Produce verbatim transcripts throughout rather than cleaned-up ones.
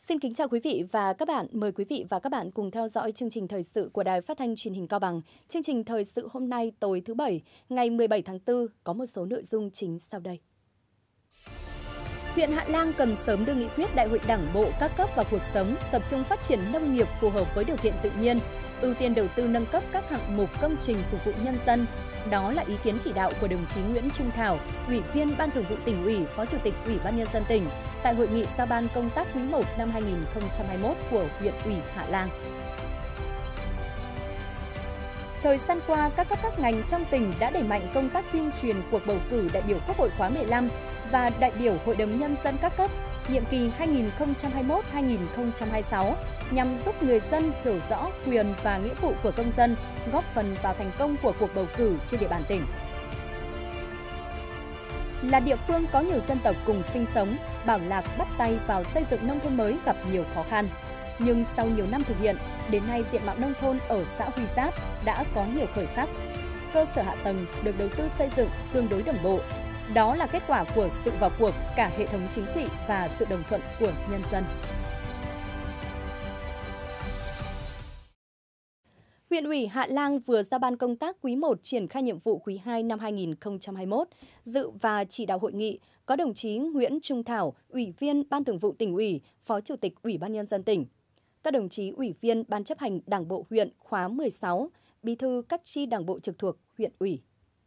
Xin kính chào quý vị và các bạn. Mời quý vị và các bạn cùng theo dõi chương trình thời sự của Đài Phát thanh Truyền hình Cao Bằng. Chương trình thời sự hôm nay tối thứ Bảy, ngày mười bảy tháng tư có một số nội dung chính sau đây. Huyện Hạ Lan cần sớm đưa nghị quyết Đại hội Đảng bộ các cấp vào cuộc sống, tập trung phát triển nông nghiệp phù hợp với điều kiện tự nhiên, ưu tiên đầu tư nâng cấp các hạng mục công trình phục vụ nhân dân. Đó là ý kiến chỉ đạo của đồng chí Nguyễn Trung Thảo, Ủy viên Ban Thường vụ Tỉnh ủy, Phó Chủ tịch Ủy ban Nhân dân tỉnh tại hội nghị giao ban công tác quý một năm hai nghìn không trăm hai mươi mốt của huyện ủy Hạ Lan. Thời gian qua, các cấp các ngành trong tỉnh đã đẩy mạnh công tác tuyên truyền cuộc bầu cử đại biểu Quốc hội khóa mười lăm và đại biểu Hội đồng Nhân dân các cấp nhiệm kỳ hai nghìn không trăm hai mươi mốt đến hai nghìn không trăm hai mươi sáu nhằm giúp người dân hiểu rõ quyền và nghĩa vụ của công dân, góp phần vào thành công của cuộc bầu cử trên địa bàn tỉnh. Là địa phương có nhiều dân tộc cùng sinh sống, Bảo Lạc bắt tay vào xây dựng nông thôn mới gặp nhiều khó khăn. Nhưng sau nhiều năm thực hiện, đến nay diện mạo nông thôn ở xã Huy Giáp đã có nhiều khởi sắc. Cơ sở hạ tầng được đầu tư xây dựng tương đối đồng bộ. Đó là kết quả của sự vào cuộc cả hệ thống chính trị và sự đồng thuận của nhân dân. Huyện ủy Hạ Lan vừa giao ban công tác quý một triển khai nhiệm vụ quý hai năm hai nghìn không trăm hai mươi mốt, dự và chỉ đạo hội nghị có đồng chí Nguyễn Trung Thảo, Ủy viên Ban Thường vụ Tỉnh ủy, Phó Chủ tịch Ủy ban Nhân dân tỉnh. Các đồng chí Ủy viên Ban chấp hành Đảng bộ huyện khóa mười sáu, Bí thư các chi Đảng bộ trực thuộc huyện ủy.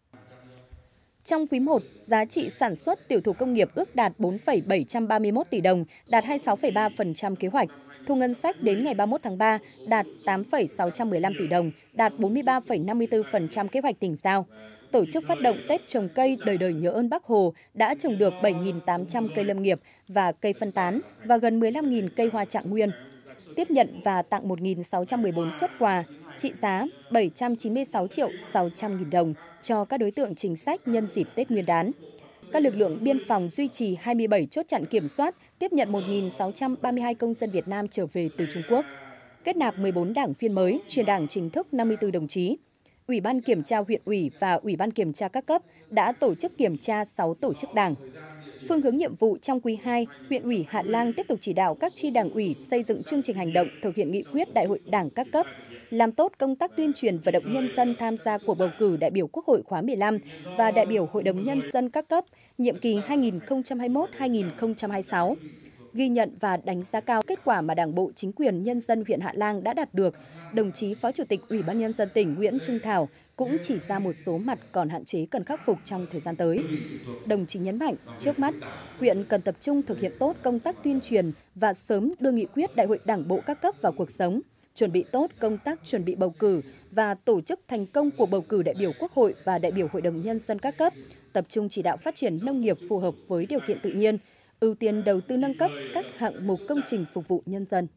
Trong quý một, giá trị sản xuất tiểu thủ công nghiệp ước đạt bốn phẩy bảy trăm ba mươi mốt tỷ đồng, đạt hai mươi sáu phẩy ba phần trăm kế hoạch. Thu ngân sách đến ngày ba mươi mốt tháng ba đạt tám phẩy sáu trăm mười lăm tỷ đồng, đạt bốn mươi ba phẩy năm mươi tư phần trăm kế hoạch tỉnh giao. Tổ chức phát động Tết trồng cây đời đời nhớ ơn Bác Hồ đã trồng được bảy nghìn tám trăm cây lâm nghiệp và cây phân tán và gần mười lăm nghìn cây hoa trạng nguyên. Tiếp nhận và tặng một nghìn sáu trăm mười bốn suất quà trị giá bảy trăm chín mươi sáu triệu sáu trăm nghìn đồng cho các đối tượng chính sách nhân dịp Tết Nguyên đán. Các lực lượng biên phòng duy trì hai mươi bảy chốt chặn kiểm soát, tiếp nhận một nghìn sáu trăm ba mươi hai công dân Việt Nam trở về từ Trung Quốc. Kết nạp mười bốn đảng viên mới, truyền đảng chính thức năm mươi tư đồng chí. Ủy ban kiểm tra huyện ủy và Ủy ban kiểm tra các cấp đã tổ chức kiểm tra sáu tổ chức đảng. Phương hướng nhiệm vụ trong quý hai, huyện ủy Hạ Lan tiếp tục chỉ đạo các chi đảng ủy xây dựng chương trình hành động thực hiện nghị quyết Đại hội Đảng các cấp, làm tốt công tác tuyên truyền vận động nhân dân tham gia cuộc bầu cử đại biểu Quốc hội khóa mười lăm và đại biểu Hội đồng Nhân dân các cấp nhiệm kỳ hai nghìn không trăm hai mươi mốt đến hai nghìn không trăm hai mươi sáu. Ghi nhận và đánh giá cao kết quả mà Đảng bộ, chính quyền, nhân dân huyện Hạ Lan đã đạt được, đồng chí Phó Chủ tịch Ủy ban Nhân dân tỉnh Nguyễn Trung Thảo cũng chỉ ra một số mặt còn hạn chế cần khắc phục trong thời gian tới. Đồng chí nhấn mạnh, trước mắt, huyện cần tập trung thực hiện tốt công tác tuyên truyền và sớm đưa nghị quyết Đại hội Đảng bộ các cấp vào cuộc sống, chuẩn bị tốt công tác chuẩn bị bầu cử và tổ chức thành công cuộc bầu cử đại biểu Quốc hội và đại biểu Hội đồng Nhân dân các cấp, tập trung chỉ đạo phát triển nông nghiệp phù hợp với điều kiện tự nhiên, ưu tiên đầu tư nâng cấp các hạng mục công trình phục vụ nhân dân.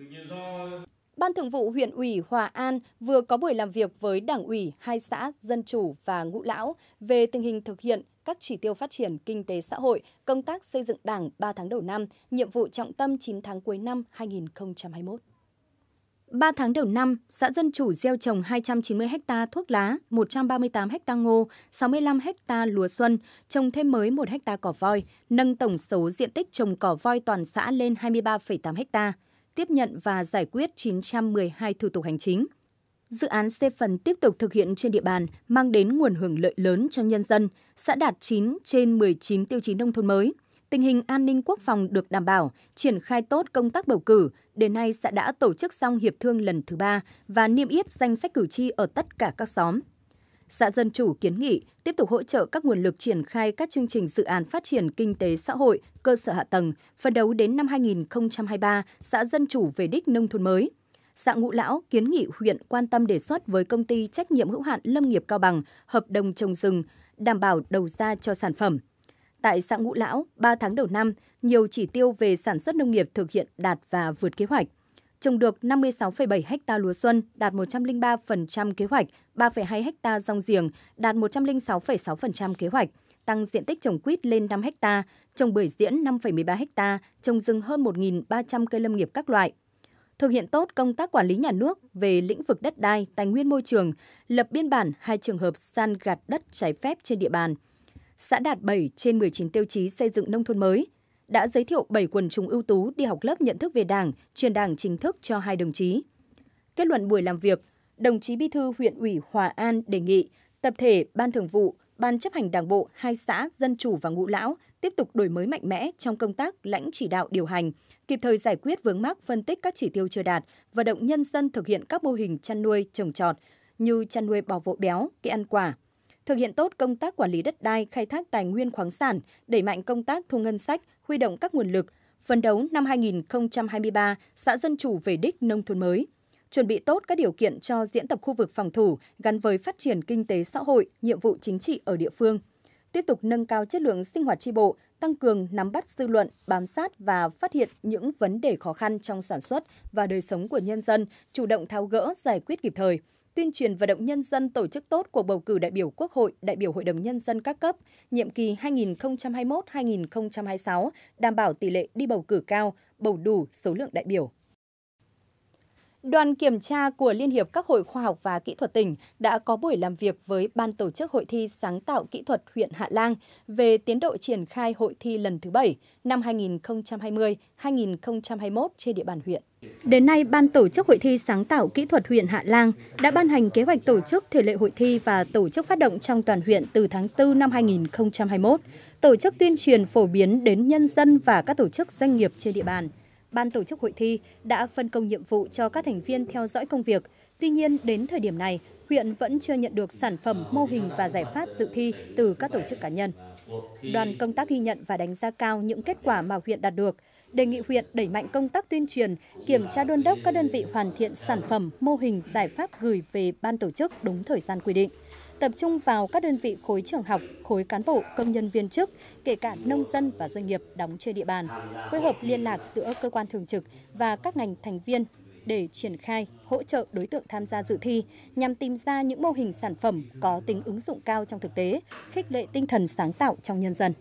Ban Thường vụ huyện ủy Hòa An vừa có buổi làm việc với Đảng ủy hai xã Dân Chủ và Ngũ Lão về tình hình thực hiện các chỉ tiêu phát triển kinh tế xã hội, công tác xây dựng Đảng ba tháng đầu năm, nhiệm vụ trọng tâm chín tháng cuối năm hai nghìn không trăm hai mươi mốt. ba tháng đầu năm, xã Dân Chủ gieo trồng hai trăm chín mươi héc ta thuốc lá, một trăm ba mươi tám héc ta ngô, sáu mươi lăm héc ta lúa xuân, trồng thêm mới một héc ta cỏ voi, nâng tổng số diện tích trồng cỏ voi toàn xã lên hai mươi ba phẩy tám héc ta, tiếp nhận và giải quyết chín trăm mười hai thủ tục hành chính. Dự án C phần tiếp tục thực hiện trên địa bàn, mang đến nguồn hưởng lợi lớn cho nhân dân, xã đạt chín trên mười chín tiêu chí nông thôn mới. Tình hình an ninh quốc phòng được đảm bảo, triển khai tốt công tác bầu cử. Đến nay, xã đã tổ chức xong hiệp thương lần thứ ba và niêm yết danh sách cử tri ở tất cả các xóm. Xã Dân Chủ kiến nghị tiếp tục hỗ trợ các nguồn lực triển khai các chương trình dự án phát triển kinh tế xã hội, cơ sở hạ tầng, phấn đấu đến năm hai nghìn không trăm hai mươi ba, xã Dân Chủ về đích nông thôn mới. Xã Ngũ Lão kiến nghị huyện quan tâm đề xuất với công ty trách nhiệm hữu hạn Lâm nghiệp Cao Bằng hợp đồng trồng rừng, đảm bảo đầu ra cho sản phẩm. Tại xã Ngũ Lão, ba tháng đầu năm, nhiều chỉ tiêu về sản xuất nông nghiệp thực hiện đạt và vượt kế hoạch. Trồng được năm mươi sáu phẩy bảy héc ta lúa xuân, đạt một trăm lẻ ba phần trăm kế hoạch, ba phẩy hai héc ta rong giềng, đạt một trăm lẻ sáu phẩy sáu phần trăm kế hoạch, tăng diện tích trồng quýt lên năm héc ta, trồng bưởi diễn năm phẩy mười ba héc ta, trồng rừng hơn một nghìn ba trăm cây lâm nghiệp các loại. Thực hiện tốt công tác quản lý nhà nước về lĩnh vực đất đai, tài nguyên môi trường, lập biên bản hai trường hợp san gạt đất trái phép trên địa bàn. Xã đạt bảy trên mười chín tiêu chí xây dựng nông thôn mới. đã giới thiệu bảy quần chúng ưu tú đi học lớp nhận thức về Đảng, truyền Đảng chính thức cho hai đồng chí. Kết luận buổi làm việc, đồng chí Bí thư huyện ủy Hòa An đề nghị tập thể Ban Thường vụ, Ban chấp hành Đảng bộ hai xã Dân Chủ và Ngũ Lão tiếp tục đổi mới mạnh mẽ trong công tác lãnh chỉ đạo điều hành, kịp thời giải quyết vướng mắc, phân tích các chỉ tiêu chưa đạt, vận động nhân dân thực hiện các mô hình chăn nuôi trồng trọt như chăn nuôi bò vỗ béo, cây ăn quả. Thực hiện tốt công tác quản lý đất đai, khai thác tài nguyên khoáng sản, đẩy mạnh công tác thu ngân sách, huy động các nguồn lực, phấn đấu năm hai nghìn không trăm hai mươi ba, xã Dân Chủ về đích nông thôn mới. Chuẩn bị tốt các điều kiện cho diễn tập khu vực phòng thủ gắn với phát triển kinh tế xã hội, nhiệm vụ chính trị ở địa phương. Tiếp tục nâng cao chất lượng sinh hoạt chi bộ, tăng cường nắm bắt dư luận, bám sát và phát hiện những vấn đề khó khăn trong sản xuất và đời sống của nhân dân, chủ động tháo gỡ, giải quyết kịp thời. Tuyên truyền vận động nhân dân tổ chức tốt cuộc bầu cử đại biểu Quốc hội, đại biểu Hội đồng Nhân dân các cấp, nhiệm kỳ hai nghìn không trăm hai mươi mốt đến hai nghìn không trăm hai mươi sáu, đảm bảo tỷ lệ đi bầu cử cao, bầu đủ số lượng đại biểu. Đoàn kiểm tra của Liên hiệp các hội khoa học và kỹ thuật tỉnh đã có buổi làm việc với Ban tổ chức Hội thi sáng tạo kỹ thuật huyện Hạ Lang về tiến độ triển khai hội thi lần thứ bảy năm hai nghìn không trăm hai mươi đến hai nghìn không trăm hai mươi mốt trên địa bàn huyện. Đến nay, Ban tổ chức Hội thi sáng tạo kỹ thuật huyện Hạ Lang đã ban hành kế hoạch tổ chức thể lệ hội thi và tổ chức phát động trong toàn huyện từ tháng tư năm hai nghìn không trăm hai mươi mốt, tổ chức tuyên truyền phổ biến đến nhân dân và các tổ chức doanh nghiệp trên địa bàn. Ban tổ chức hội thi đã phân công nhiệm vụ cho các thành viên theo dõi công việc. Tuy nhiên, đến thời điểm này, huyện vẫn chưa nhận được sản phẩm, mô hình và giải pháp dự thi từ các tổ chức cá nhân. Đoàn công tác ghi nhận và đánh giá cao những kết quả mà huyện đạt được, đề nghị huyện đẩy mạnh công tác tuyên truyền, kiểm tra đôn đốc các đơn vị hoàn thiện sản phẩm, mô hình, giải pháp gửi về ban tổ chức đúng thời gian quy định. Tập trung vào các đơn vị khối trường học, khối cán bộ, công nhân viên chức, kể cả nông dân và doanh nghiệp đóng trên địa bàn, phối hợp liên lạc giữa cơ quan thường trực và các ngành thành viên để triển khai, hỗ trợ đối tượng tham gia dự thi nhằm tìm ra những mô hình sản phẩm có tính ứng dụng cao trong thực tế, khích lệ tinh thần sáng tạo trong nhân dân.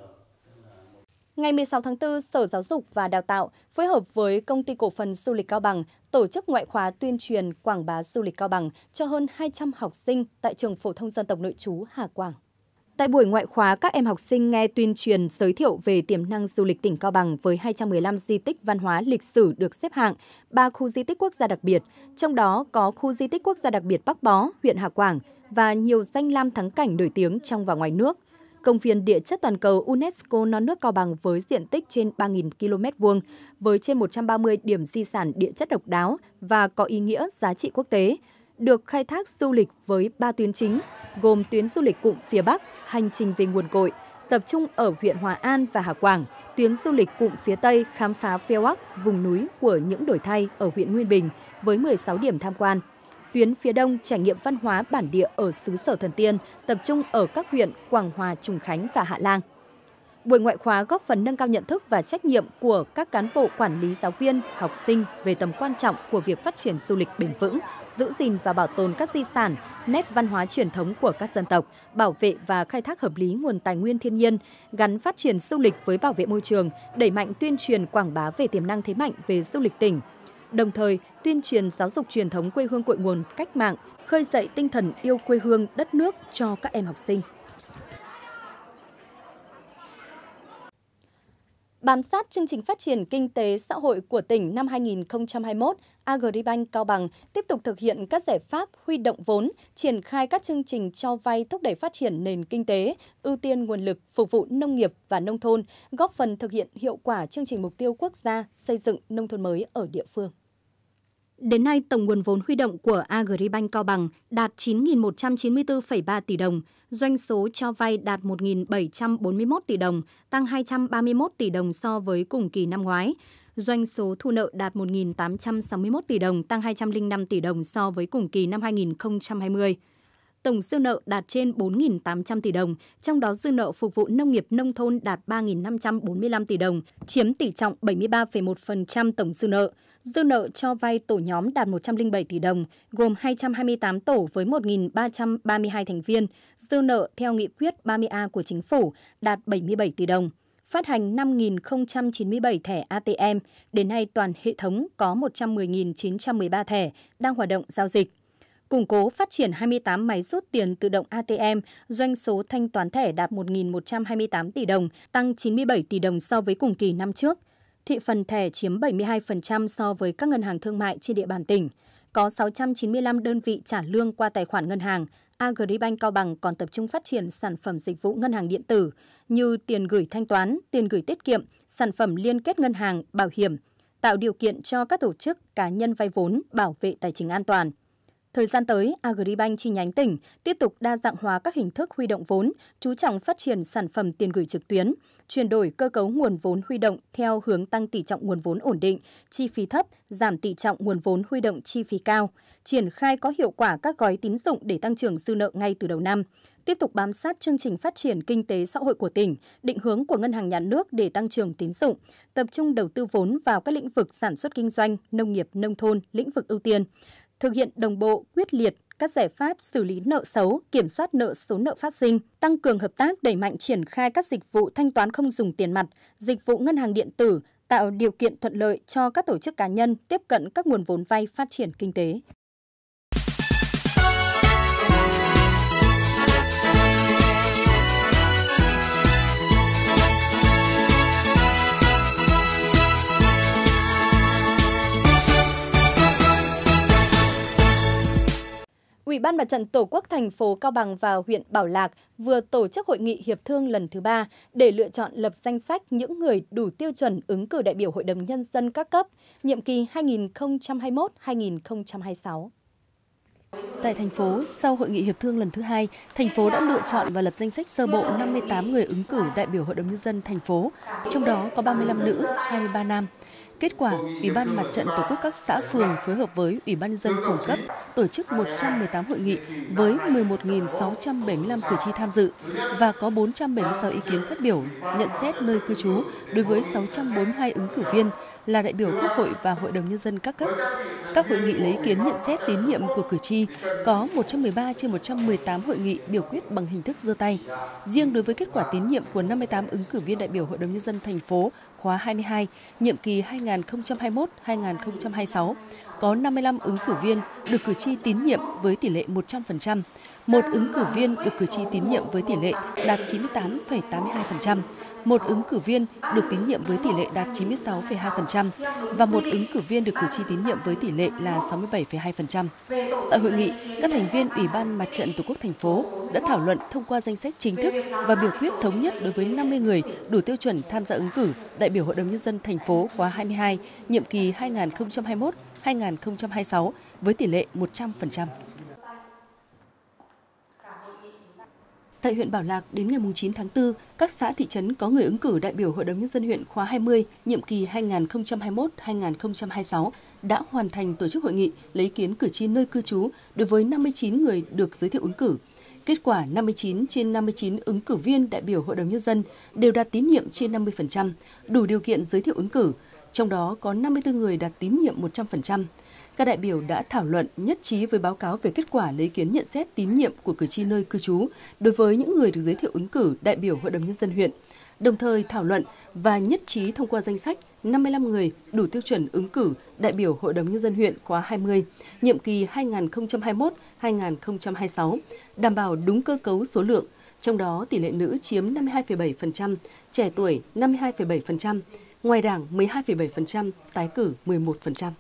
Ngày mười sáu tháng tư, Sở Giáo dục và Đào tạo phối hợp với Công ty Cổ phần Du lịch Cao Bằng tổ chức ngoại khóa tuyên truyền quảng bá du lịch Cao Bằng cho hơn hai trăm học sinh tại Trường Phổ thông Dân tộc Nội trú Hà Quảng. Tại buổi ngoại khóa, các em học sinh nghe tuyên truyền giới thiệu về tiềm năng du lịch tỉnh Cao Bằng với hai trăm mười lăm di tích văn hóa lịch sử được xếp hạng, ba khu di tích quốc gia đặc biệt, trong đó có khu di tích quốc gia đặc biệt Bắc Bó, huyện Hà Quảng và nhiều danh lam thắng cảnh nổi tiếng trong và ngoài nước. Công viên địa chất toàn cầu UNESCO Non nước Cao Bằng với diện tích trên ba nghìn ki lô mét vuông, với trên một trăm ba mươi điểm di sản địa chất độc đáo và có ý nghĩa giá trị quốc tế, được khai thác du lịch với ba tuyến chính, gồm tuyến du lịch cụm phía Bắc, hành trình về nguồn cội, tập trung ở huyện Hòa An và Hà Quảng, tuyến du lịch cụm phía Tây khám phá Pheo Ắc, vùng núi của những đổi thay ở huyện Nguyên Bình với mười sáu điểm tham quan. Tuyến phía Đông trải nghiệm văn hóa bản địa ở xứ Sở Thần Tiên, tập trung ở các huyện Quảng Hòa, Trùng Khánh và Hạ Lang. Buổi ngoại khóa góp phần nâng cao nhận thức và trách nhiệm của các cán bộ quản lý, giáo viên, học sinh về tầm quan trọng của việc phát triển du lịch bền vững, giữ gìn và bảo tồn các di sản, nét văn hóa truyền thống của các dân tộc, bảo vệ và khai thác hợp lý nguồn tài nguyên thiên nhiên, gắn phát triển du lịch với bảo vệ môi trường, đẩy mạnh tuyên truyền quảng bá về tiềm năng thế mạnh về du lịch tỉnh. Đồng thời, tuyên truyền giáo dục truyền thống quê hương cội nguồn cách mạng, khơi dậy tinh thần yêu quê hương đất nước cho các em học sinh. Bám sát chương trình phát triển kinh tế xã hội của tỉnh năm hai nghìn không trăm hai mươi mốt, Agribank Cao Bằng tiếp tục thực hiện các giải pháp huy động vốn, triển khai các chương trình cho vay thúc đẩy phát triển nền kinh tế, ưu tiên nguồn lực phục vụ nông nghiệp và nông thôn, góp phần thực hiện hiệu quả chương trình mục tiêu quốc gia xây dựng nông thôn mới ở địa phương. Đến nay, tổng nguồn vốn huy động của Agribank Cao Bằng đạt chín nghìn một trăm chín mươi tư phẩy ba tỷ đồng, doanh số cho vay đạt một nghìn bảy trăm bốn mươi mốt tỷ đồng, tăng hai trăm ba mươi mốt tỷ đồng so với cùng kỳ năm ngoái. Doanh số thu nợ đạt một nghìn tám trăm sáu mươi mốt tỷ đồng, tăng hai trăm lẻ năm tỷ đồng so với cùng kỳ năm hai nghìn không trăm hai mươi. Tổng dư nợ đạt trên bốn nghìn tám trăm tỷ đồng, trong đó dư nợ phục vụ nông nghiệp nông thôn đạt ba nghìn năm trăm bốn mươi lăm tỷ đồng, chiếm tỷ trọng bảy mươi ba phẩy một phần trăm tổng dư nợ. Dư nợ cho vay tổ nhóm đạt một trăm lẻ bảy tỷ đồng, gồm hai trăm hai mươi tám tổ với một nghìn ba trăm ba mươi hai thành viên. Dư nợ theo nghị quyết ba mươi A của Chính phủ đạt bảy mươi bảy tỷ đồng. Phát hành năm nghìn không trăm chín mươi bảy thẻ a tê em, đến nay toàn hệ thống có một trăm mười nghìn chín trăm mười ba thẻ đang hoạt động giao dịch. củng cố phát triển hai mươi tám máy rút tiền tự động a tê em, doanh số thanh toán thẻ đạt một nghìn một trăm hai mươi tám tỷ đồng, tăng chín mươi bảy tỷ đồng so với cùng kỳ năm trước. Thị phần thẻ chiếm bảy mươi hai phần trăm so với các ngân hàng thương mại trên địa bàn tỉnh. Có sáu trăm chín mươi lăm đơn vị trả lương qua tài khoản ngân hàng. Agribank Cao Bằng còn tập trung phát triển sản phẩm dịch vụ ngân hàng điện tử như tiền gửi thanh toán, tiền gửi tiết kiệm, sản phẩm liên kết ngân hàng, bảo hiểm, tạo điều kiện cho các tổ chức, cá nhân vay vốn, bảo vệ tài chính an toàn. Thời gian tới, Agribank chi nhánh tỉnh tiếp tục đa dạng hóa các hình thức huy động vốn, chú trọng phát triển sản phẩm tiền gửi trực tuyến, chuyển đổi cơ cấu nguồn vốn huy động theo hướng tăng tỷ trọng nguồn vốn ổn định, chi phí thấp, giảm tỷ trọng nguồn vốn huy động chi phí cao, triển khai có hiệu quả các gói tín dụng để tăng trưởng dư nợ ngay từ đầu năm, tiếp tục bám sát chương trình phát triển kinh tế xã hội của tỉnh, định hướng của Ngân hàng Nhà nước để tăng trưởng tín dụng, tập trung đầu tư vốn vào các lĩnh vực sản xuất kinh doanh, nông nghiệp, nông thôn, lĩnh vực ưu tiên, thực hiện đồng bộ, quyết liệt các giải pháp xử lý nợ xấu, kiểm soát nợ số nợ phát sinh, tăng cường hợp tác đẩy mạnh triển khai các dịch vụ thanh toán không dùng tiền mặt, dịch vụ ngân hàng điện tử, tạo điều kiện thuận lợi cho các tổ chức cá nhân tiếp cận các nguồn vốn vay phát triển kinh tế. Ủy ban Mặt trận Tổ quốc thành phố Cao Bằng và huyện Bảo Lạc vừa tổ chức hội nghị hiệp thương lần thứ ba để lựa chọn lập danh sách những người đủ tiêu chuẩn ứng cử đại biểu Hội đồng Nhân dân các cấp, nhiệm kỳ hai nghìn không trăm hai mươi mốt đến hai nghìn không trăm hai mươi sáu. Tại thành phố, sau hội nghị hiệp thương lần thứ hai, thành phố đã lựa chọn và lập danh sách sơ bộ năm mươi tám người ứng cử đại biểu Hội đồng Nhân dân thành phố, trong đó có ba mươi lăm nữ, hai mươi ba nam. Kết quả, Ủy ban Mặt trận Tổ quốc các xã phường phối hợp với Ủy ban Nhân dân cung cấp tổ chức một trăm mười tám hội nghị với mười một nghìn sáu trăm bảy mươi lăm cử tri tham dự và có bốn trăm bảy mươi sáu ý kiến phát biểu, nhận xét nơi cư trú đối với sáu trăm bốn mươi hai ứng cử viên là đại biểu Quốc hội và Hội đồng Nhân dân các cấp. Các hội nghị lấy ý kiến nhận xét tín nhiệm của cử tri có một trăm mười ba trên một trăm mười tám hội nghị biểu quyết bằng hình thức giơ tay. Riêng đối với kết quả tín nhiệm của năm mươi tám ứng cử viên đại biểu Hội đồng Nhân dân thành phố khóa hai mươi hai, nhiệm kỳ hai nghìn không trăm hai mươi mốt đến hai nghìn không trăm hai mươi sáu, có năm mươi lăm ứng cử viên được cử tri tín nhiệm với tỷ lệ một trăm phần trăm, một ứng cử viên được cử tri tín nhiệm với tỷ lệ đạt chín mươi tám phẩy tám mươi hai phần trăm, một ứng cử viên được tín nhiệm với tỷ lệ đạt chín mươi sáu phẩy hai phần trăm và một ứng cử viên được cử tri tín nhiệm với tỷ lệ là sáu mươi bảy phẩy hai phần trăm. Tại hội nghị, các thành viên Ủy ban Mặt trận Tổ quốc thành phố đã thảo luận thông qua danh sách chính thức và biểu quyết thống nhất đối với năm mươi người đủ tiêu chuẩn tham gia ứng cử đại biểu Hội đồng Nhân dân thành phố khóa hai mươi hai, nhiệm kỳ hai nghìn không trăm hai mươi mốt đến hai nghìn không trăm hai mươi sáu với tỷ lệ một trăm phần trăm. Tại huyện Bảo Lạc, đến ngày chín tháng tư, các xã thị trấn có người ứng cử đại biểu Hội đồng Nhân dân huyện khóa hai mươi, nhiệm kỳ hai nghìn không trăm hai mươi mốt đến hai nghìn không trăm hai mươi sáu đã hoàn thành tổ chức hội nghị lấy ý kiến cử tri nơi cư trú đối với năm mươi chín người được giới thiệu ứng cử. Kết quả năm mươi chín trên năm mươi chín ứng cử viên đại biểu Hội đồng Nhân dân đều đạt tín nhiệm trên năm mươi phần trăm, đủ điều kiện giới thiệu ứng cử, trong đó có năm mươi tư người đạt tín nhiệm một trăm phần trăm. Các đại biểu đã thảo luận nhất trí với báo cáo về kết quả lấy ý kiến nhận xét tín nhiệm của cử tri nơi cư trú đối với những người được giới thiệu ứng cử đại biểu Hội đồng Nhân dân huyện, đồng thời thảo luận và nhất trí thông qua danh sách năm mươi lăm người đủ tiêu chuẩn ứng cử đại biểu Hội đồng Nhân dân huyện khóa hai mươi, nhiệm kỳ hai nghìn không trăm hai mươi mốt đến hai nghìn không trăm hai mươi sáu, đảm bảo đúng cơ cấu số lượng, trong đó tỷ lệ nữ chiếm năm mươi hai phẩy bảy phần trăm, trẻ tuổi năm mươi hai phẩy bảy phần trăm, ngoài đảng mười hai phẩy bảy phần trăm, tái cử mười một phần trăm.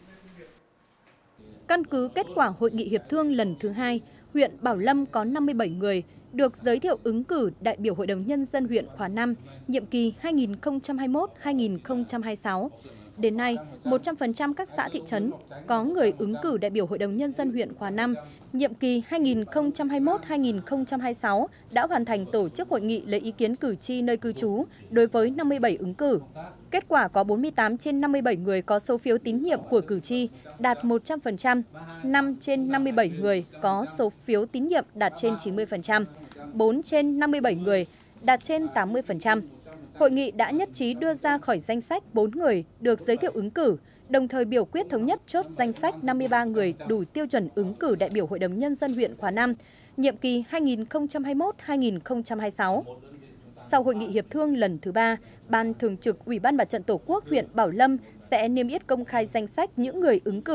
Căn cứ kết quả hội nghị hiệp thương lần thứ hai, huyện Bảo Lâm có năm mươi bảy người được giới thiệu ứng cử đại biểu Hội đồng Nhân dân huyện khóa năm, nhiệm kỳ hai nghìn không trăm hai mươi mốt đến hai nghìn không trăm hai mươi sáu. Đến nay, một trăm phần trăm các xã thị trấn có người ứng cử đại biểu Hội đồng Nhân dân huyện khóa năm, nhiệm kỳ hai nghìn không trăm hai mươi mốt đến hai nghìn không trăm hai mươi sáu đã hoàn thành tổ chức hội nghị lấy ý kiến cử tri nơi cư trú đối với năm mươi bảy ứng cử. Kết quả có bốn mươi tám trên năm mươi bảy người có số phiếu tín nhiệm của cử tri đạt một trăm phần trăm, năm trên năm mươi bảy người có số phiếu tín nhiệm đạt trên chín mươi phần trăm, bốn trên năm mươi bảy người đạt trên tám mươi phần trăm. Hội nghị đã nhất trí đưa ra khỏi danh sách bốn người được giới thiệu ứng cử, đồng thời biểu quyết thống nhất chốt danh sách năm mươi ba người đủ tiêu chuẩn ứng cử đại biểu Hội đồng Nhân dân huyện khóa năm, nhiệm kỳ hai nghìn không trăm hai mươi mốt đến hai nghìn không trăm hai mươi sáu. Sau hội nghị hiệp thương lần thứ ba, Ban Thường trực Ủy ban Mặt trận Tổ quốc huyện Bảo Lâm sẽ niêm yết công khai danh sách những người ứng cử,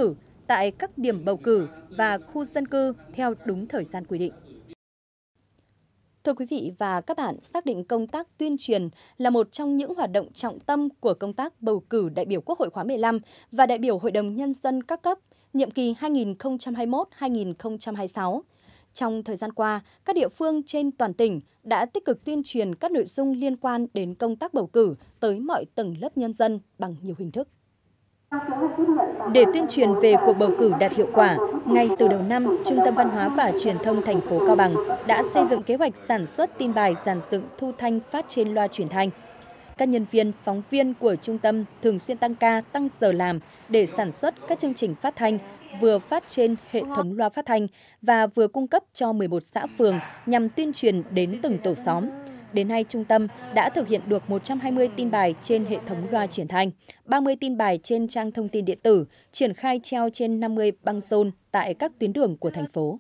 tại các điểm bầu cử và khu dân cư theo đúng thời gian quy định. Thưa quý vị và các bạn, xác định công tác tuyên truyền là một trong những hoạt động trọng tâm của công tác bầu cử đại biểu Quốc hội khóa mười lăm và đại biểu Hội đồng Nhân dân các cấp, nhiệm kỳ hai nghìn không trăm hai mươi mốt đến hai nghìn không trăm hai mươi sáu. Trong thời gian qua, các địa phương trên toàn tỉnh đã tích cực tuyên truyền các nội dung liên quan đến công tác bầu cử tới mọi tầng lớp nhân dân bằng nhiều hình thức. Để tuyên truyền về cuộc bầu cử đạt hiệu quả, ngay từ đầu năm, Trung tâm Văn hóa và Truyền thông thành phố Cao Bằng đã xây dựng kế hoạch sản xuất tin bài dàn dựng thu thanh phát trên loa truyền thanh. Các nhân viên, phóng viên của trung tâm thường xuyên tăng ca, tăng giờ làm để sản xuất các chương trình phát thanh, vừa phát trên hệ thống loa phát thanh và vừa cung cấp cho mười một xã phường nhằm tuyên truyền đến từng tổ xóm. Đến nay, trung tâm đã thực hiện được một trăm hai mươi tin bài trên hệ thống loa truyền thanh, ba mươi tin bài trên trang thông tin điện tử, triển khai treo trên năm mươi băng rôn tại các tuyến đường của thành phố.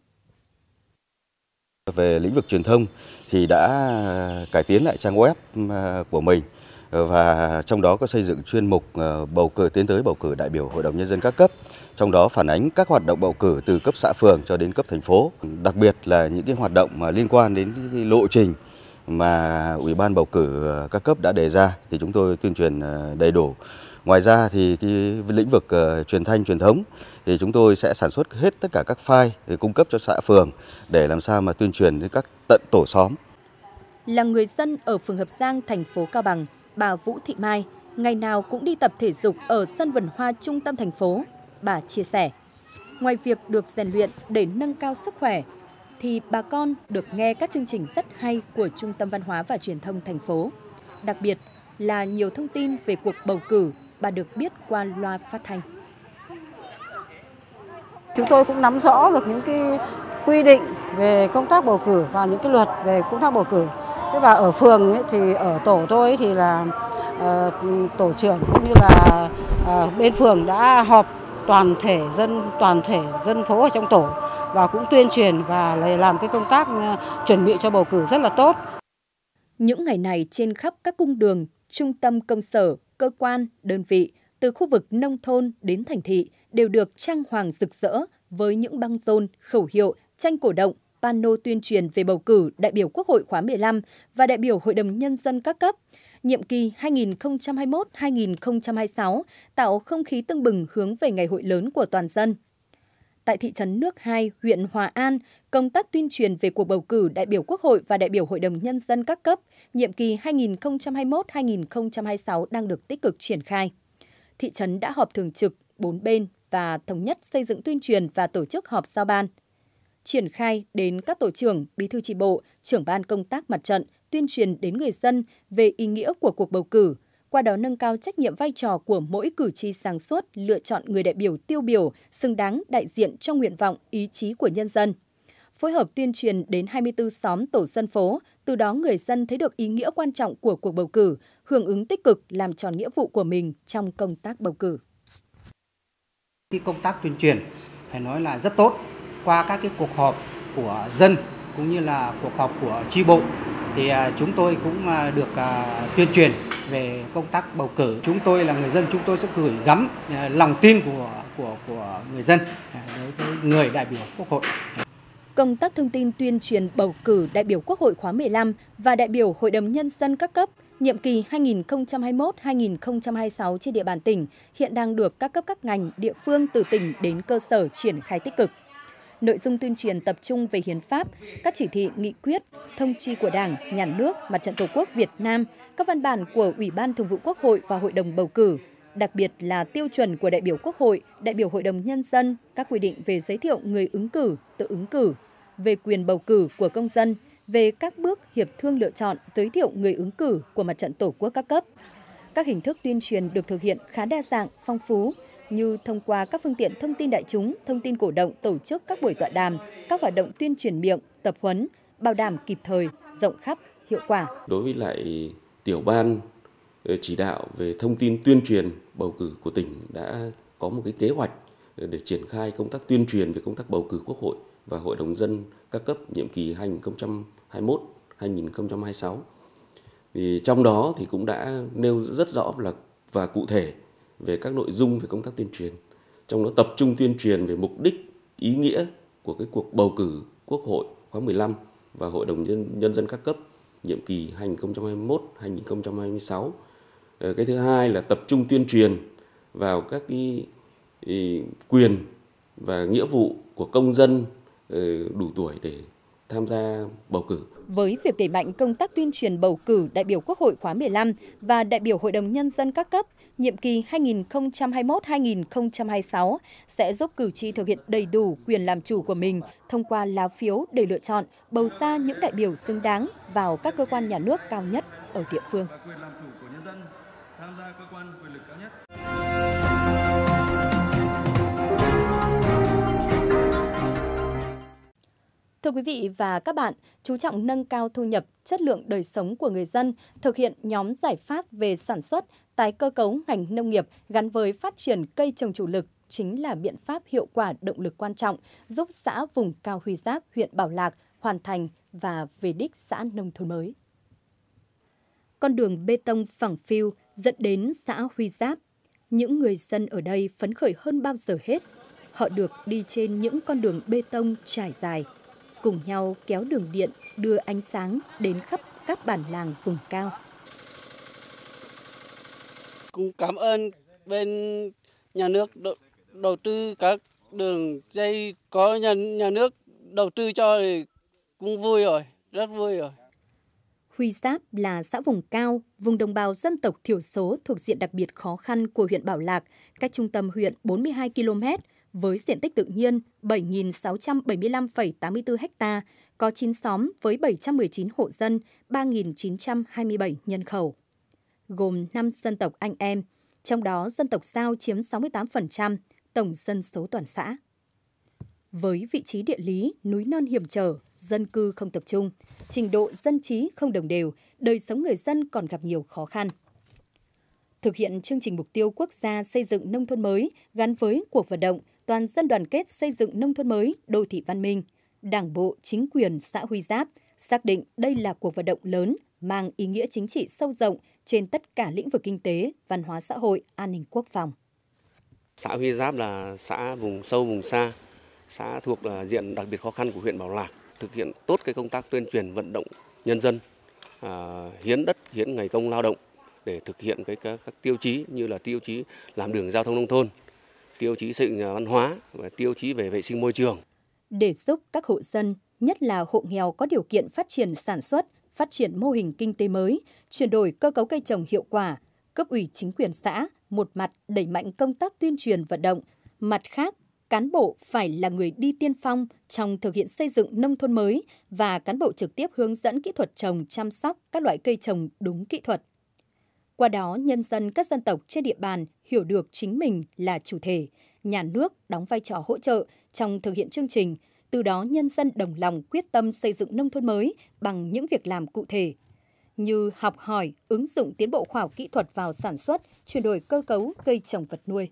Về lĩnh vực truyền thông thì đã cải tiến lại trang web của mình và trong đó có xây dựng chuyên mục bầu cử tiến tới bầu cử đại biểu Hội đồng Nhân dân các cấp. Trong đó phản ánh các hoạt động bầu cử từ cấp xã phường cho đến cấp thành phố, đặc biệt là những cái hoạt động mà liên quan đến cái lộ trình mà Ủy ban bầu cử các cấp đã đề ra thì chúng tôi tuyên truyền đầy đủ. Ngoài ra thì cái lĩnh vực uh, truyền thanh truyền thống thì chúng tôi sẽ sản xuất hết tất cả các file để cung cấp cho xã phường để làm sao mà tuyên truyền đến các tận tổ xóm. Là người dân ở phường Hợp Giang, thành phố Cao Bằng, bà Vũ Thị Mai ngày nào cũng đi tập thể dục ở sân vườn hoa trung tâm thành phố. Bà chia sẻ, ngoài việc được rèn luyện để nâng cao sức khỏe, thì bà con được nghe các chương trình rất hay của Trung tâm Văn hóa và Truyền thông thành phố. Đặc biệt là nhiều thông tin về cuộc bầu cử bà được biết qua loa phát thanh. Chúng tôi cũng nắm rõ được những cái quy định về công tác bầu cử và những cái luật về công tác bầu cử. Thế và ở phường ấy, thì ở tổ tôi ấy, thì là uh, tổ trưởng cũng như là uh, bên phường đã họp toàn thể dân toàn thể dân phố ở trong tổ và cũng tuyên truyền và làm cái công tác uh, chuẩn bị cho bầu cử rất là tốt. Những ngày này trên khắp các cung đường, trung tâm công sở, cơ quan, đơn vị, từ khu vực nông thôn đến thành thị đều được trang hoàng rực rỡ với những băng rôn, khẩu hiệu, tranh cổ động, pano tuyên truyền về bầu cử đại biểu Quốc hội khóa mười lăm và đại biểu Hội đồng Nhân dân các cấp, nhiệm kỳ hai nghìn không trăm hai mươi mốt đến hai nghìn không trăm hai mươi sáu, tạo không khí tưng bừng hướng về ngày hội lớn của toàn dân. Tại thị trấn Nước Hai, huyện Hòa An, công tác tuyên truyền về cuộc bầu cử đại biểu Quốc hội và đại biểu Hội đồng Nhân dân các cấp, nhiệm kỳ hai nghìn không trăm hai mươi mốt đến hai nghìn không trăm hai mươi sáu đang được tích cực triển khai. Thị trấn đã họp thường trực bốn bên và thống nhất xây dựng tuyên truyền và tổ chức họp giao ban. Triển khai đến các tổ trưởng, bí thư chi bộ, trưởng ban công tác mặt trận, tuyên truyền đến người dân về ý nghĩa của cuộc bầu cử, qua đó nâng cao trách nhiệm vai trò của mỗi cử tri sáng suốt lựa chọn người đại biểu tiêu biểu xứng đáng đại diện cho nguyện vọng, ý chí của nhân dân. Phối hợp tuyên truyền đến hai mươi tư xóm tổ dân phố, từ đó người dân thấy được ý nghĩa quan trọng của cuộc bầu cử, hưởng ứng tích cực làm tròn nghĩa vụ của mình trong công tác bầu cử. Cái công tác tuyên truyền phải nói là rất tốt qua các cái cuộc họp của dân cũng như là cuộc họp của chi bộ thì chúng tôi cũng được tuyên truyền về công tác bầu cử. Chúng tôi là người dân, chúng tôi sẽ gửi gắm lòng tin của của của người dân đối với người đại biểu Quốc hội. Công tác thông tin tuyên truyền bầu cử đại biểu Quốc hội khóa mười lăm và đại biểu Hội đồng Nhân dân các cấp, nhiệm kỳ hai nghìn không trăm hai mươi mốt đến hai nghìn không trăm hai mươi sáu trên địa bàn tỉnh hiện đang được các cấp các ngành, địa phương từ tỉnh đến cơ sở triển khai tích cực. Nội dung tuyên truyền tập trung về hiến pháp, các chỉ thị, nghị quyết, thông chi của Đảng, Nhà nước, Mặt trận Tổ quốc Việt Nam, các văn bản của Ủy ban Thường vụ Quốc hội và Hội đồng bầu cử, đặc biệt là tiêu chuẩn của đại biểu Quốc hội, đại biểu Hội đồng Nhân dân, các quy định về giới thiệu người ứng cử, tự ứng cử, về quyền bầu cử của công dân, về các bước hiệp thương lựa chọn, giới thiệu người ứng cử của Mặt trận Tổ quốc các cấp. Các hình thức tuyên truyền được thực hiện khá đa dạng, phong phú, như thông qua các phương tiện thông tin đại chúng, thông tin cổ động tổ chức các buổi tọa đàm, các hoạt động tuyên truyền miệng, tập huấn, bảo đảm kịp thời, rộng khắp, hiệu quả. Đối với lại tiểu ban chỉ đạo về thông tin tuyên truyền bầu cử của tỉnh đã có một cái kế hoạch để triển khai công tác tuyên truyền về công tác bầu cử Quốc hội và Hội đồng dân các cấp nhiệm kỳ hai nghìn không trăm hai mươi mốt đến hai nghìn không trăm hai mươi sáu. Thì trong đó thì cũng đã nêu rất rõ là và cụ thể về các nội dung về công tác tuyên truyền. trong đó tập trung tuyên truyền về mục đích, ý nghĩa của cái cuộc bầu cử Quốc hội khóa mười lăm và Hội đồng nhân, nhân dân các cấp nhiệm kỳ hai nghìn không trăm hai mươi mốt đến hai nghìn không trăm hai mươi sáu. Cái thứ hai là tập trung tuyên truyền vào các cái, cái quyền và nghĩa vụ của công dân đủ tuổi để tham gia bầu cử. Với việc đẩy mạnh công tác tuyên truyền bầu cử đại biểu Quốc hội khóa mười lăm và đại biểu Hội đồng Nhân dân các cấp, nhiệm kỳ hai nghìn không trăm hai mươi mốt đến hai nghìn không trăm hai mươi sáu sẽ giúp cử tri thực hiện đầy đủ quyền làm chủ của mình thông qua lá phiếu để lựa chọn, bầu ra những đại biểu xứng đáng vào các cơ quan nhà nước cao nhất ở địa phương. Thưa quý vị và các bạn, chú trọng nâng cao thu nhập, chất lượng đời sống của người dân, thực hiện nhóm giải pháp về sản xuất, tái cơ cấu ngành nông nghiệp gắn với phát triển cây trồng chủ lực chính là biện pháp hiệu quả động lực quan trọng giúp xã vùng cao Huy Giáp, huyện Bảo Lạc hoàn thành và về đích xã nông thôn mới. Con đường bê tông phẳng phiu dẫn đến xã Huy Giáp, những người dân ở đây phấn khởi hơn bao giờ hết. Họ được đi trên những con đường bê tông trải dài, cùng nhau kéo đường điện đưa ánh sáng đến khắp các bản làng vùng cao. Cũng cảm ơn bên nhà nước đầu tư các đường dây, có nhà, nhà nước đầu tư cho thì cũng vui rồi, rất vui rồi. Huy Giáp là xã vùng cao, vùng đồng bào dân tộc thiểu số thuộc diện đặc biệt khó khăn của huyện Bảo Lạc, cách trung tâm huyện bốn mươi hai ki lô mét, với diện tích tự nhiên bảy nghìn sáu trăm bảy mươi lăm phẩy tám mươi tư ha, có chín xóm với bảy trăm mười chín hộ dân, ba nghìn chín trăm hai mươi bảy nhân khẩu. Gồm năm dân tộc anh em, trong đó dân tộc Dao chiếm sáu mươi tám phần trăm tổng dân số toàn xã. Với vị trí địa lý, núi non hiểm trở, dân cư không tập trung, trình độ dân trí không đồng đều, đời sống người dân còn gặp nhiều khó khăn. Thực hiện chương trình mục tiêu quốc gia xây dựng nông thôn mới gắn với cuộc vận động toàn dân đoàn kết xây dựng nông thôn mới, đô thị văn minh, Đảng bộ, chính quyền xã Huy Giáp xác định đây là cuộc vận động lớn mang ý nghĩa chính trị sâu rộng trên tất cả lĩnh vực kinh tế, văn hóa xã hội, an ninh quốc phòng. Xã Huy Giáp là xã vùng sâu vùng xa, xã thuộc là diện đặc biệt khó khăn của huyện Bảo Lạc, thực hiện tốt cái công tác tuyên truyền vận động nhân dân à, hiến đất, hiến ngày công lao động để thực hiện cái các, các tiêu chí như là tiêu chí làm đường giao thông nông thôn, tiêu chí xây dựng nhà văn hóa và tiêu chí về vệ sinh môi trường. Để giúp các hộ dân, nhất là hộ nghèo có điều kiện phát triển sản xuất, phát triển mô hình kinh tế mới, chuyển đổi cơ cấu cây trồng hiệu quả, cấp ủy chính quyền xã một mặt đẩy mạnh công tác tuyên truyền vận động, mặt khác cán bộ phải là người đi tiên phong trong thực hiện xây dựng nông thôn mới và cán bộ trực tiếp hướng dẫn kỹ thuật trồng, chăm sóc các loại cây trồng đúng kỹ thuật. Qua đó, nhân dân các dân tộc trên địa bàn hiểu được chính mình là chủ thể, nhà nước đóng vai trò hỗ trợ trong thực hiện chương trình, từ đó nhân dân đồng lòng quyết tâm xây dựng nông thôn mới bằng những việc làm cụ thể, như học hỏi, ứng dụng tiến bộ khoa học kỹ thuật vào sản xuất, chuyển đổi cơ cấu cây trồng vật nuôi.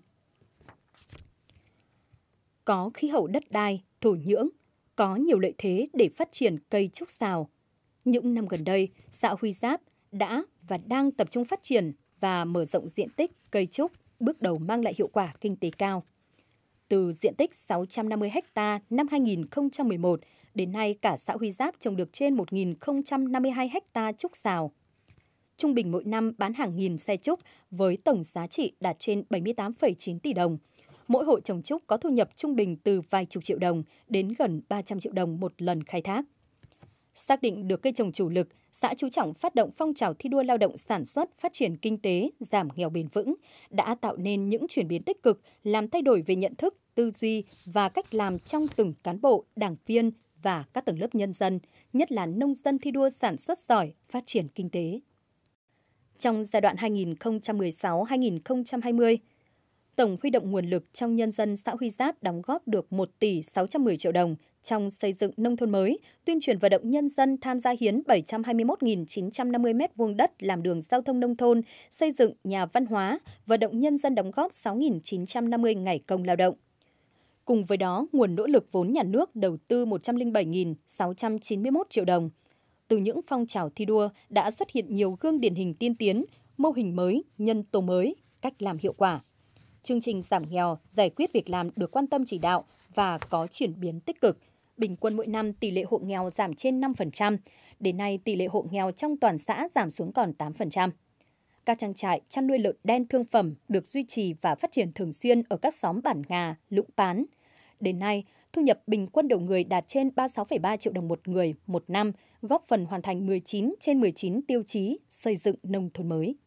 Có khí hậu đất đai, thổ nhưỡng, có nhiều lợi thế để phát triển cây trúc sào. Những năm gần đây, xã Huy Giáp đã và đang tập trung phát triển và mở rộng diện tích cây trúc, bước đầu mang lại hiệu quả kinh tế cao. Từ diện tích sáu trăm năm mươi ha năm hai nghìn không trăm mười một, đến nay cả xã Huy Giáp trồng được trên một nghìn không trăm năm mươi hai ha trúc sào. Trung bình mỗi năm bán hàng nghìn xe trúc với tổng giá trị đạt trên bảy mươi tám phẩy chín tỷ đồng. Mỗi hộ trồng trúc có thu nhập trung bình từ vài chục triệu đồng đến gần ba trăm triệu đồng một lần khai thác. Xác định được cây trồng chủ lực, xã chú trọng phát động phong trào thi đua lao động sản xuất, phát triển kinh tế, giảm nghèo bền vững, đã tạo nên những chuyển biến tích cực, làm thay đổi về nhận thức, tư duy và cách làm trong từng cán bộ, đảng viên và các tầng lớp nhân dân, nhất là nông dân thi đua sản xuất giỏi, phát triển kinh tế. Trong giai đoạn hai nghìn không trăm mười sáu đến hai nghìn không trăm hai mươi, tổng huy động nguồn lực trong nhân dân xã Huy Giáp đóng góp được một tỷ sáu trăm mười triệu đồng trong xây dựng nông thôn mới, tuyên truyền vận động nhân dân tham gia hiến bảy trăm hai mươi mốt nghìn chín trăm năm mươi mét vuông đất làm đường giao thông nông thôn, xây dựng nhà văn hóa, vận động nhân dân đóng góp sáu nghìn chín trăm năm mươi ngày công lao động. Cùng với đó, nguồn nỗ lực vốn nhà nước đầu tư một trăm lẻ bảy nghìn sáu trăm chín mươi mốt triệu đồng. Từ những phong trào thi đua đã xuất hiện nhiều gương điển hình tiên tiến, mô hình mới, nhân tố mới, cách làm hiệu quả. chương trình giảm nghèo, giải quyết việc làm được quan tâm chỉ đạo và có chuyển biến tích cực. Bình quân mỗi năm tỷ lệ hộ nghèo giảm trên năm phần trăm. Đến nay, tỷ lệ hộ nghèo trong toàn xã giảm xuống còn tám phần trăm. Các trang trại chăn nuôi lợn đen thương phẩm được duy trì và phát triển thường xuyên ở các xóm Bản Ngà, Lũng Pán. Đến nay, thu nhập bình quân đầu người đạt trên ba mươi sáu phẩy ba triệu đồng một người một năm, góp phần hoàn thành mười chín trên mười chín tiêu chí xây dựng nông thôn mới.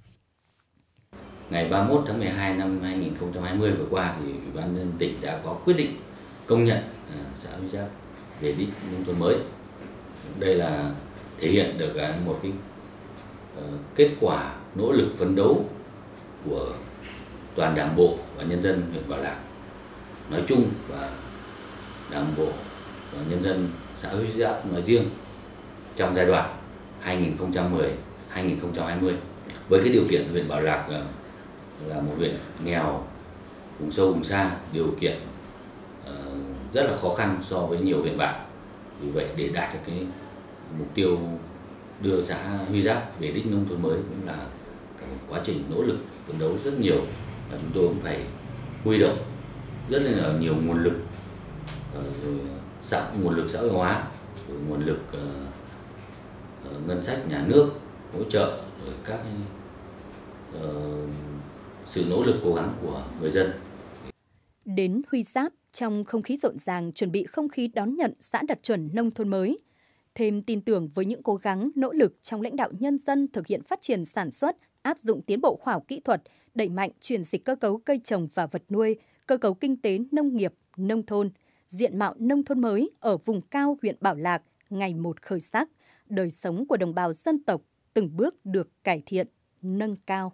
Ngày ba mươi mốt tháng mười hai năm hai nghìn không trăm hai mươi vừa qua thì Ủy ban nhân dân tỉnh đã có quyết định công nhận xã Huy Giáp về đích nông thôn mới. Đây là thể hiện được một cái kết quả nỗ lực phấn đấu của toàn Đảng bộ và nhân dân huyện Bảo Lạc nói chung và Đảng bộ và nhân dân xã Huy Giáp nói riêng trong giai đoạn hai nghìn không trăm mười đến hai nghìn không trăm hai mươi. Với cái điều kiện huyện Bảo Lạc là một huyện nghèo, vùng sâu vùng xa, điều kiện rất là khó khăn so với nhiều huyện bạn. Vì vậy để đạt được cái mục tiêu đưa xã Huy Giáp về đích nông thôn mới cũng là cả một quá trình nỗ lực phấn đấu rất nhiều, và chúng tôi cũng phải huy động rất là nhiều nguồn lực, rồi xã nguồn lực xã hội hóa, rồi nguồn lực uh, ngân sách nhà nước hỗ trợ, rồi các uh, sự nỗ lực cố gắng của người dân. Đến Huy Giáp, trong không khí rộn ràng chuẩn bị không khí đón nhận xã đạt chuẩn nông thôn mới, thêm tin tưởng với những cố gắng, nỗ lực trong lãnh đạo nhân dân thực hiện phát triển sản xuất, áp dụng tiến bộ khoa học kỹ thuật, đẩy mạnh chuyển dịch cơ cấu cây trồng và vật nuôi, cơ cấu kinh tế nông nghiệp, nông thôn, diện mạo nông thôn mới ở vùng cao huyện Bảo Lạc ngày một khởi sắc, đời sống của đồng bào dân tộc từng bước được cải thiện, nâng cao.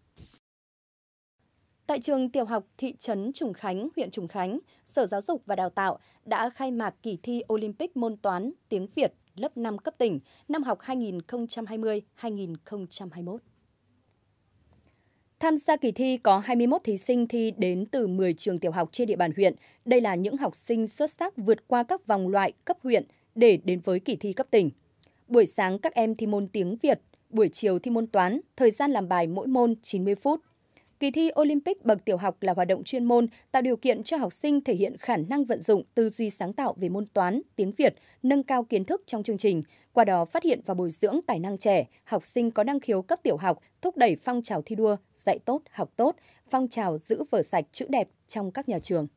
Tại trường tiểu học thị trấn Trùng Khánh, huyện Trùng Khánh, Sở Giáo dục và Đào tạo đã khai mạc kỳ thi Olympic môn toán tiếng Việt lớp năm cấp tỉnh năm học hai nghìn không trăm hai mươi đến hai nghìn không trăm hai mươi mốt. Tham gia kỳ thi có hai mươi mốt thí sinh thi đến từ mười trường tiểu học trên địa bàn huyện. Đây là những học sinh xuất sắc vượt qua các vòng loại cấp huyện để đến với kỳ thi cấp tỉnh. Buổi sáng các em thi môn tiếng Việt, buổi chiều thi môn toán, thời gian làm bài mỗi môn chín mươi phút. Kỳ thi Olympic bậc tiểu học là hoạt động chuyên môn tạo điều kiện cho học sinh thể hiện khả năng vận dụng tư duy sáng tạo về môn toán, tiếng Việt, nâng cao kiến thức trong chương trình, qua đó phát hiện và bồi dưỡng tài năng trẻ, học sinh có năng khiếu cấp tiểu học, thúc đẩy phong trào thi đua, dạy tốt, học tốt, phong trào giữ vở sạch chữ đẹp trong các nhà trường.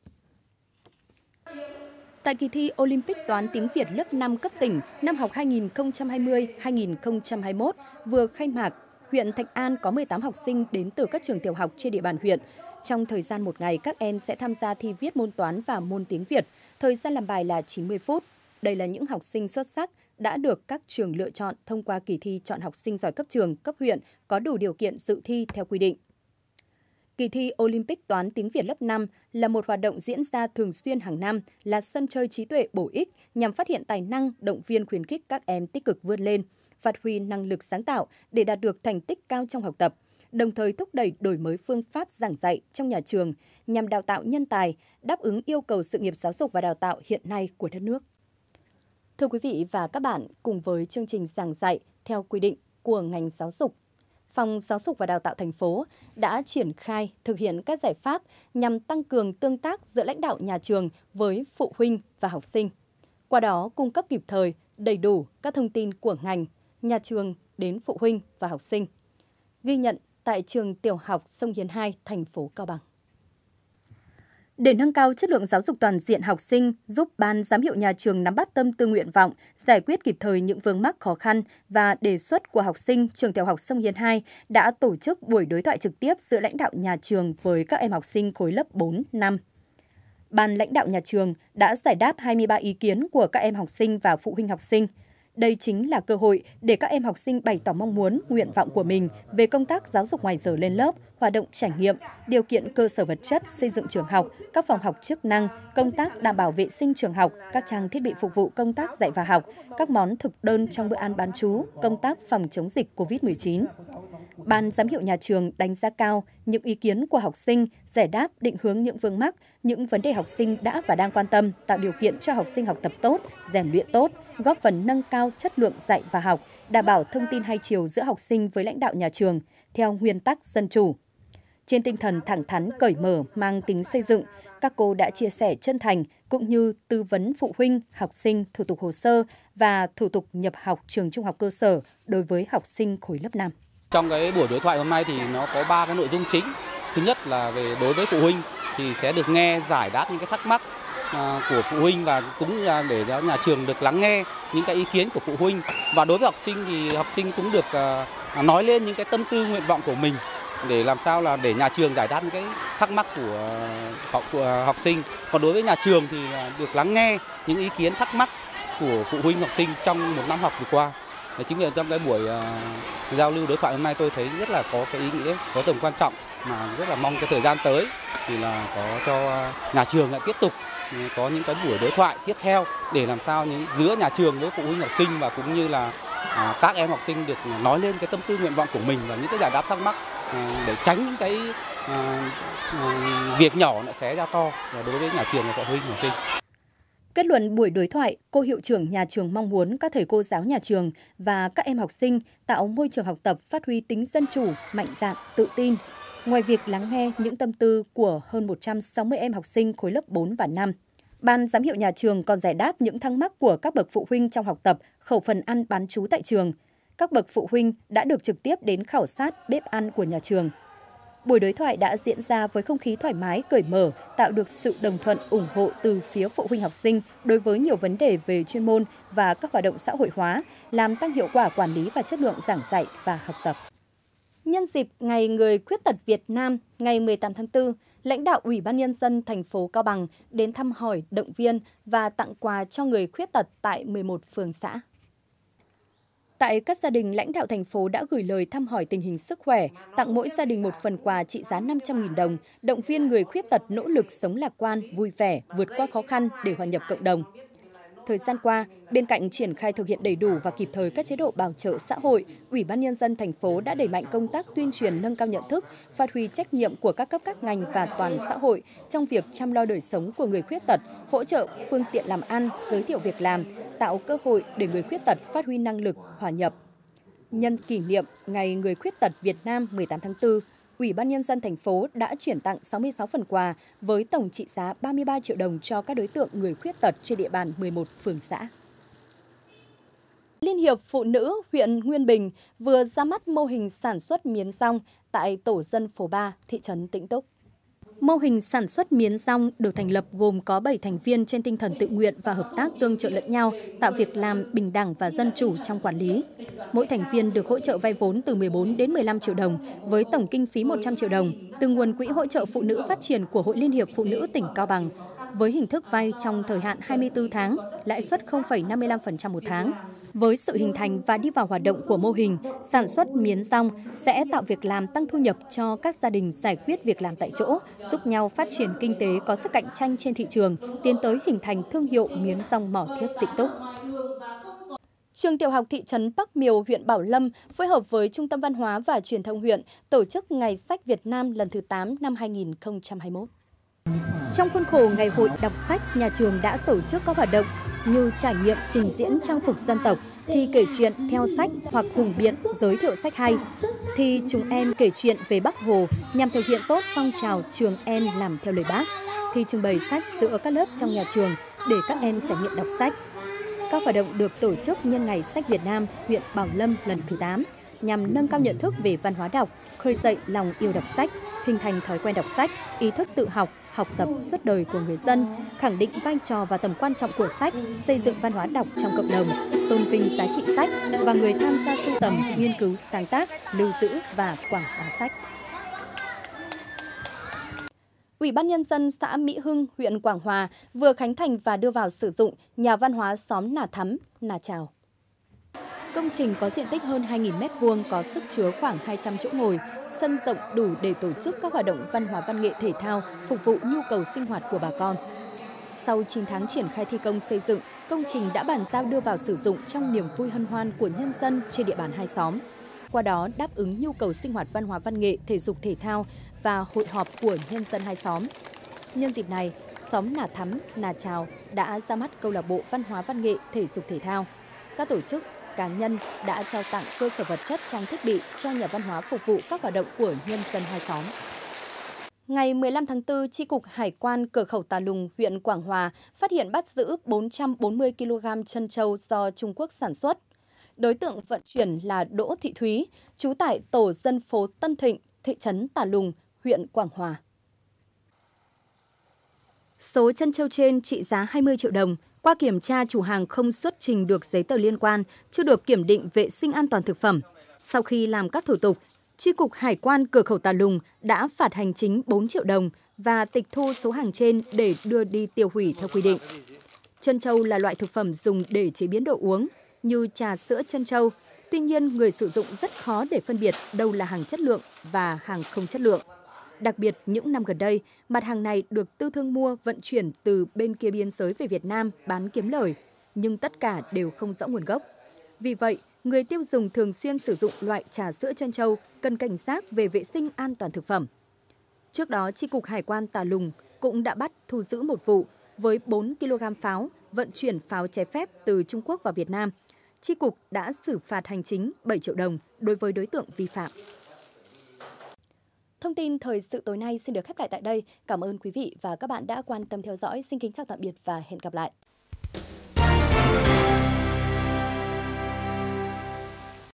Tại kỳ thi Olympic toán tiếng Việt lớp năm cấp tỉnh năm học hai nghìn không trăm hai mươi đến hai nghìn không trăm hai mươi mốt vừa khai mạc, huyện Thạch An có mười tám học sinh đến từ các trường tiểu học trên địa bàn huyện. Trong thời gian một ngày, các em sẽ tham gia thi viết môn toán và môn tiếng Việt. Thời gian làm bài là chín mươi phút. Đây là những học sinh xuất sắc đã được các trường lựa chọn thông qua kỳ thi chọn học sinh giỏi cấp trường, cấp huyện có đủ điều kiện dự thi theo quy định. Kỳ thi Olympic toán tiếng Việt lớp năm là một hoạt động diễn ra thường xuyên hàng năm, là sân chơi trí tuệ bổ ích nhằm phát hiện tài năng, động viên khuyến khích các em tích cực vươn lên, phát huy năng lực sáng tạo để đạt được thành tích cao trong học tập, đồng thời thúc đẩy đổi mới phương pháp giảng dạy trong nhà trường nhằm đào tạo nhân tài, đáp ứng yêu cầu sự nghiệp giáo dục và đào tạo hiện nay của đất nước. Thưa quý vị và các bạn, cùng với chương trình giảng dạy theo quy định của ngành giáo dục, Phòng Giáo dục và Đào tạo thành phố đã triển khai thực hiện các giải pháp nhằm tăng cường tương tác giữa lãnh đạo nhà trường với phụ huynh và học sinh. Qua đó cung cấp kịp thời, đầy đủ các thông tin của ngành, nhà trường đến phụ huynh và học sinh. Ghi nhận tại trường tiểu học Sông Hiến hai, thành phố Cao Bằng. Để nâng cao chất lượng giáo dục toàn diện học sinh, giúp ban giám hiệu nhà trường nắm bắt tâm tư nguyện vọng, giải quyết kịp thời những vướng mắc khó khăn và đề xuất của học sinh, trường tiểu học Sông Hiến hai đã tổ chức buổi đối thoại trực tiếp giữa lãnh đạo nhà trường với các em học sinh khối lớp bốn, năm. Ban lãnh đạo nhà trường đã giải đáp hai mươi ba ý kiến của các em học sinh và phụ huynh học sinh. Đây chính là cơ hội để các em học sinh bày tỏ mong muốn, nguyện vọng của mình về công tác giáo dục ngoài giờ lên lớp, hoạt động trải nghiệm, điều kiện cơ sở vật chất, xây dựng trường học, các phòng học chức năng, công tác đảm bảo vệ sinh trường học, các trang thiết bị phục vụ công tác dạy và học, các món thực đơn trong bữa ăn bán trú, công tác phòng chống dịch covid mười chín. Ban giám hiệu nhà trường đánh giá cao những ý kiến của học sinh, giải đáp định hướng những vướng mắc, những vấn đề học sinh đã và đang quan tâm, tạo điều kiện cho học sinh học tập tốt, rèn luyện tốt, góp phần nâng cao chất lượng dạy và học, đảm bảo thông tin hai chiều giữa học sinh với lãnh đạo nhà trường, theo nguyên tắc dân chủ. Trên tinh thần thẳng thắn, cởi mở, mang tính xây dựng, các cô đã chia sẻ chân thành cũng như tư vấn phụ huynh, học sinh thủ tục hồ sơ và thủ tục nhập học trường trung học cơ sở đối với học sinh khối lớp năm. Trong cái buổi đối thoại hôm nay thì nó có ba cái nội dung chính. Thứ nhất là về đối với phụ huynh thì sẽ được nghe giải đáp những cái thắc mắc của phụ huynh và cũng là để cho nhà trường được lắng nghe những cái ý kiến của phụ huynh. Và đối với học sinh thì học sinh cũng được nói lên những cái tâm tư nguyện vọng của mình để làm sao là để nhà trường giải đáp những cái thắc mắc của học, của học sinh. Còn đối với nhà trường thì được lắng nghe những ý kiến thắc mắc của phụ huynh học sinh trong một năm học vừa qua. Đấy, chính vì trong cái buổi uh, giao lưu đối thoại hôm nay tôi thấy rất là có cái ý nghĩa, có tầm quan trọng mà rất là mong cái thời gian tới thì là có cho nhà trường lại tiếp tục có những cái buổi đối thoại tiếp theo để làm sao những giữa nhà trường với phụ huynh học sinh và cũng như là uh, các em học sinh được nói lên cái tâm tư nguyện vọng của mình và những cái giải đáp thắc mắc uh, để tránh những cái uh, uh, việc nhỏ nó sẽ ra to và đối với nhà trường và phụ huynh học sinh. Kết luận buổi đối thoại, cô hiệu trưởng nhà trường mong muốn các thầy cô giáo nhà trường và các em học sinh tạo môi trường học tập phát huy tính dân chủ, mạnh dạn, tự tin. Ngoài việc lắng nghe những tâm tư của hơn một trăm sáu mươi em học sinh khối lớp bốn và năm, Ban giám hiệu nhà trường còn giải đáp những thắc mắc của các bậc phụ huynh trong học tập, khẩu phần ăn bán trú tại trường. Các bậc phụ huynh đã được trực tiếp đến khảo sát bếp ăn của nhà trường. Buổi đối thoại đã diễn ra với không khí thoải mái, cởi mở, tạo được sự đồng thuận, ủng hộ từ phía phụ huynh học sinh đối với nhiều vấn đề về chuyên môn và các hoạt động xã hội hóa, làm tăng hiệu quả quản lý và chất lượng giảng dạy và học tập. Nhân dịp Ngày Người Khuyết tật Việt Nam, ngày mười tám tháng tư, lãnh đạo Ủy ban Nhân dân thành phố Cao Bằng đến thăm hỏi, động viên và tặng quà cho người khuyết tật tại mười một phường xã. Tại các gia đình, lãnh đạo thành phố đã gửi lời thăm hỏi tình hình sức khỏe, tặng mỗi gia đình một phần quà trị giá năm trăm nghìn đồng, động viên người khuyết tật nỗ lực sống lạc quan, vui vẻ, vượt qua khó khăn để hòa nhập cộng đồng. Thời gian qua, bên cạnh triển khai thực hiện đầy đủ và kịp thời các chế độ bảo trợ xã hội, Ủy ban Nhân dân thành phố đã đẩy mạnh công tác tuyên truyền nâng cao nhận thức, phát huy trách nhiệm của các cấp các ngành và toàn xã hội trong việc chăm lo đời sống của người khuyết tật, hỗ trợ phương tiện làm ăn, giới thiệu việc làm, tạo cơ hội để người khuyết tật phát huy năng lực, hòa nhập. Nhân kỷ niệm Ngày Người Khuyết tật Việt Nam mười tám tháng tư, Ủy ban Nhân dân thành phố đã chuyển tặng sáu mươi sáu phần quà với tổng trị giá ba mươi ba triệu đồng cho các đối tượng người khuyết tật trên địa bàn mười một phường xã. Liên hiệp Phụ nữ huyện Nguyên Bình vừa ra mắt mô hình sản xuất miến rong tại tổ dân phố ba, thị trấn Tĩnh Túc. Mô hình sản xuất miến rong được thành lập gồm có bảy thành viên trên tinh thần tự nguyện và hợp tác tương trợ lẫn nhau, tạo việc làm bình đẳng và dân chủ trong quản lý. Mỗi thành viên được hỗ trợ vay vốn từ mười bốn đến mười lăm triệu đồng với tổng kinh phí một trăm triệu đồng từ nguồn quỹ hỗ trợ phụ nữ phát triển của Hội Liên hiệp Phụ nữ tỉnh Cao Bằng với hình thức vay trong thời hạn hai mươi tư tháng, lãi suất không phẩy năm mươi lăm phần trăm một tháng. Với sự hình thành và đi vào hoạt động của mô hình, sản xuất miến rong sẽ tạo việc làm tăng thu nhập cho các gia đình giải quyết việc làm tại chỗ, giúp nhau phát triển kinh tế có sức cạnh tranh trên thị trường, tiến tới hình thành thương hiệu miến rong Mỏ Thiếc Tĩnh Túc. Trường tiểu học thị trấn Bắc Miều, huyện Bảo Lâm phối hợp với Trung tâm Văn hóa và Truyền thông huyện tổ chức Ngày sách Việt Nam lần thứ tám năm hai nghìn không trăm hai mươi mốt. Trong khuôn khổ Ngày hội đọc sách, nhà trường đã tổ chức các hoạt động như trải nghiệm trình diễn trang phục dân tộc, thi kể chuyện theo sách hoặc hùng biện giới thiệu sách hay, thi chúng em kể chuyện về Bác Hồ nhằm thực hiện tốt phong trào trường em làm theo lời Bác, thi trưng bày sách giữa các lớp trong nhà trường để các em trải nghiệm đọc sách. Các hoạt động được tổ chức nhân Ngày sách Việt Nam huyện Bảo Lâm lần thứ tám nhằm nâng cao nhận thức về văn hóa đọc, khơi dậy lòng yêu đọc sách, hình thành thói quen đọc sách, ý thức tự học, học tập suốt đời của người dân, khẳng định vai trò và tầm quan trọng của sách, xây dựng văn hóa đọc trong cộng đồng, tôn vinh giá trị sách và người tham gia sưu tầm, nghiên cứu, sáng tác, lưu giữ và quảng bá sách. Ủy ban Nhân dân xã Mỹ Hưng, huyện Quảng Hòa vừa khánh thành và đưa vào sử dụng nhà văn hóa xóm Nà Thắm, Nà Chào. Công trình có diện tích hơn hai nghìn mét vuông, có sức chứa khoảng hai trăm chỗ ngồi, sân rộng đủ để tổ chức các hoạt động văn hóa văn nghệ thể thao, phục vụ nhu cầu sinh hoạt của bà con. Sau chín tháng triển khai thi công xây dựng, công trình đã bàn giao đưa vào sử dụng trong niềm vui hân hoan của nhân dân trên địa bàn hai xóm. Qua đó đáp ứng nhu cầu sinh hoạt văn hóa văn nghệ, thể dục thể thao và hội họp của nhân dân hai xóm. Nhân dịp này, xóm Nà Thắm, Nà Chào đã ra mắt câu lạc bộ văn hóa văn nghệ, thể dục thể thao. Các tổ chức, cá nhân đã trao tặng cơ sở vật chất, trang thiết bị cho nhà văn hóa phục vụ các hoạt động của nhân dân hai xóm. Ngày mười lăm tháng tư, Chi cục Hải quan cửa khẩu Tà Lùng, huyện Quảng Hòa phát hiện bắt giữ bốn trăm bốn mươi ki lô gam trân châu do Trung Quốc sản xuất. Đối tượng vận chuyển là Đỗ Thị Thúy, trú tại tổ dân phố Tân Thịnh, thị trấn Tà Lùng, huyện Quảng Hòa. Số trân châu trên trị giá hai mươi triệu đồng. Qua kiểm tra, chủ hàng không xuất trình được giấy tờ liên quan, chưa được kiểm định vệ sinh an toàn thực phẩm. Sau khi làm các thủ tục, Chi cục Hải quan cửa khẩu Tà Lùng đã phạt hành chính bốn triệu đồng và tịch thu số hàng trên để đưa đi tiêu hủy theo quy định. Trân châu là loại thực phẩm dùng để chế biến đồ uống như trà sữa trân châu. Tuy nhiên, người sử dụng rất khó để phân biệt đâu là hàng chất lượng và hàng không chất lượng. Đặc biệt, những năm gần đây, mặt hàng này được tư thương mua vận chuyển từ bên kia biên giới về Việt Nam bán kiếm lời, nhưng tất cả đều không rõ nguồn gốc. Vì vậy, người tiêu dùng thường xuyên sử dụng loại trà sữa trân châu cần cảnh giác về vệ sinh an toàn thực phẩm. Trước đó, Chi cục Hải quan Tà Lùng cũng đã bắt thu giữ một vụ với bốn ki lô gam pháo vận chuyển pháo trái phép từ Trung Quốc vào Việt Nam. Chi cục đã xử phạt hành chính bảy triệu đồng đối với đối tượng vi phạm. Thông tin thời sự tối nay xin được khép lại tại đây. Cảm ơn quý vị và các bạn đã quan tâm theo dõi. Xin kính chào tạm biệt và hẹn gặp lại.